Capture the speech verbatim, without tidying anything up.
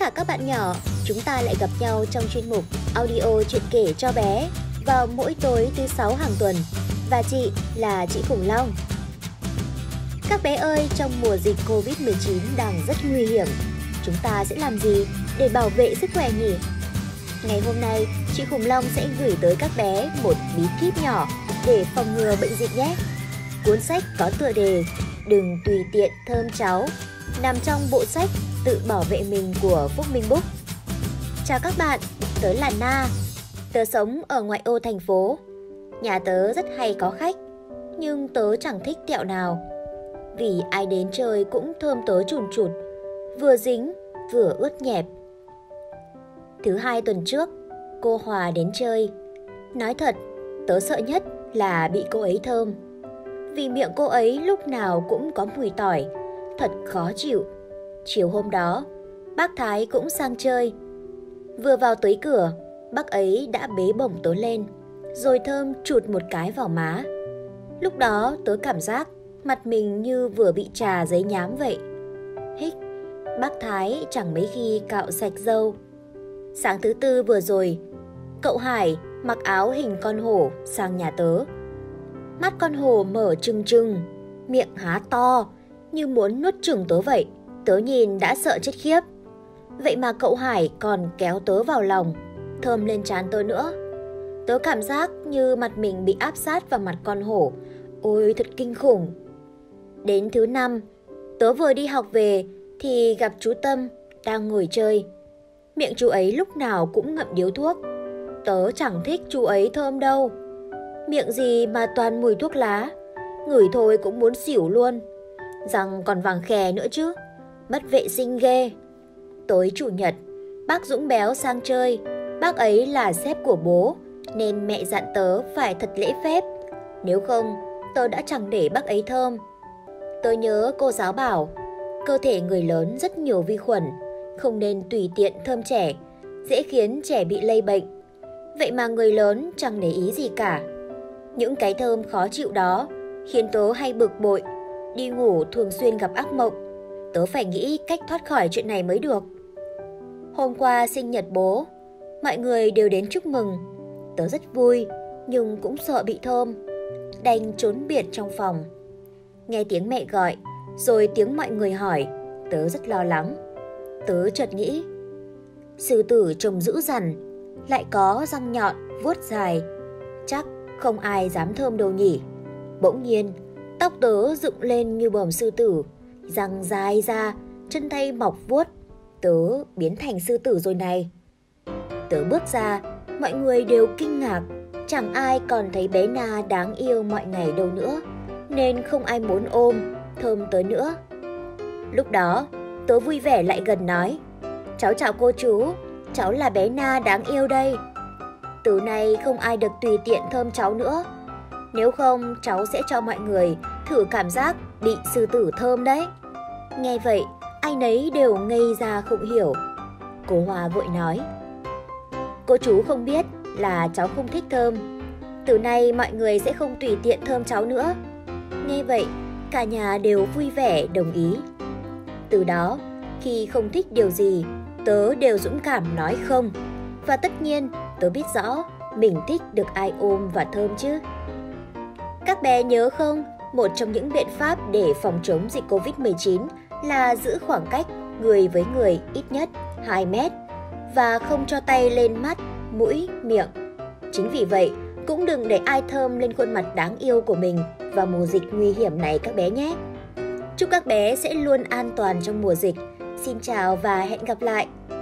cả các bạn nhỏ, chúng ta lại gặp nhau trong chuyên mục audio chuyện kể cho bé vào mỗi tối thứ sáu hàng tuần. Và chị là chị Khủng Long. Các bé ơi, trong mùa dịch Covid mười chín đang rất nguy hiểm, chúng ta sẽ làm gì để bảo vệ sức khỏe nhỉ? Ngày hôm nay, chị Khủng Long sẽ gửi tới các bé một bí kíp nhỏ để phòng ngừa bệnh dịch nhé. Cuốn sách có tựa đề Đừng tùy tiện thơm cháu nằm trong bộ sách Tự bảo vệ mình của Phúc Minh Book. Chào các bạn, tớ là Na. Tớ sống ở ngoại ô thành phố. Nhà tớ rất hay có khách, nhưng tớ chẳng thích tẹo nào. Vì ai đến chơi cũng thơm tớ chùn chụt, vừa dính vừa ướt nhẹp. Thứ hai tuần trước, cô Hòa đến chơi. Nói thật, tớ sợ nhất là bị cô ấy thơm. Vì miệng cô ấy lúc nào cũng có mùi tỏi, thật khó chịu. Chiều hôm đó, bác Thái cũng sang chơi. Vừa vào tới cửa, bác ấy đã bế bổng tớ lên, rồi thơm chụt một cái vào má. Lúc đó tớ cảm giác mặt mình như vừa bị trà giấy nhám vậy. Hích, bác Thái chẳng mấy khi cạo sạch râu. Sáng thứ tư vừa rồi, cậu Hải mặc áo hình con hổ sang nhà tớ. Mắt con hổ mở trừng trừng, miệng há to như muốn nuốt chửng tớ vậy. Tớ nhìn đã sợ chết khiếp. Vậy mà cậu Hải còn kéo tớ vào lòng, thơm lên trán tớ nữa. Tớ cảm giác như mặt mình bị áp sát vào mặt con hổ. Ôi thật kinh khủng. Đến thứ năm, tớ vừa đi học về thì gặp chú Tâm đang ngồi chơi. Miệng chú ấy lúc nào cũng ngậm điếu thuốc. Tớ chẳng thích chú ấy thơm đâu. Miệng gì mà toàn mùi thuốc lá, ngửi thôi cũng muốn xỉu luôn. Răng còn vàng khè nữa chứ, mất vệ sinh ghê. Tối chủ nhật, bác Dũng Béo sang chơi. Bác ấy là sếp của bố, nên mẹ dặn tớ phải thật lễ phép. Nếu không, tớ đã chẳng để bác ấy thơm. Tớ nhớ cô giáo bảo, cơ thể người lớn rất nhiều vi khuẩn, không nên tùy tiện thơm trẻ, dễ khiến trẻ bị lây bệnh. Vậy mà người lớn chẳng để ý gì cả. Những cái thơm khó chịu đó khiến tớ hay bực bội, đi ngủ thường xuyên gặp ác mộng. Tớ phải nghĩ cách thoát khỏi chuyện này mới được. Hôm qua sinh nhật bố, mọi người đều đến chúc mừng. Tớ rất vui, nhưng cũng sợ bị thơm, đành trốn biệt trong phòng. Nghe tiếng mẹ gọi, rồi tiếng mọi người hỏi, tớ rất lo lắng. Tớ chợt nghĩ, sư tử trông dữ dằn, lại có răng nhọn, vuốt dài, chắc không ai dám thơm đâu nhỉ. Bỗng nhiên, tóc tớ dựng lên như bờm sư tử, răng dài ra, chân tay mọc vuốt. Tớ biến thành sư tử rồi này. Tớ bước ra, mọi người đều kinh ngạc. Chẳng ai còn thấy bé Na đáng yêu mọi ngày đâu nữa, nên không ai muốn ôm, thơm tớ nữa. Lúc đó, tớ vui vẻ lại gần nói, cháu chào cô chú, cháu là bé Na đáng yêu đây. Từ nay không ai được tùy tiện thơm cháu nữa. Nếu không, cháu sẽ cho mọi người thử cảm giác bị sư tử thơm đấy. Nghe vậy, ai nấy đều ngây ra không hiểu. Cô Hòa vội nói, cô chú không biết là cháu không thích thơm. Từ nay mọi người sẽ không tùy tiện thơm cháu nữa. Nghe vậy, cả nhà đều vui vẻ đồng ý. Từ đó, khi không thích điều gì, tớ đều dũng cảm nói không. Và tất nhiên, tớ biết rõ mình thích được ai ôm và thơm chứ. Các bé nhớ không, một trong những biện pháp để phòng chống dịch Covid mười chín là giữ khoảng cách người với người ít nhất hai mét và không cho tay lên mắt, mũi, miệng. Chính vì vậy, cũng đừng để ai thơm lên khuôn mặt đáng yêu của mình vào mùa dịch nguy hiểm này các bé nhé. Chúc các bé sẽ luôn an toàn trong mùa dịch. Xin chào và hẹn gặp lại!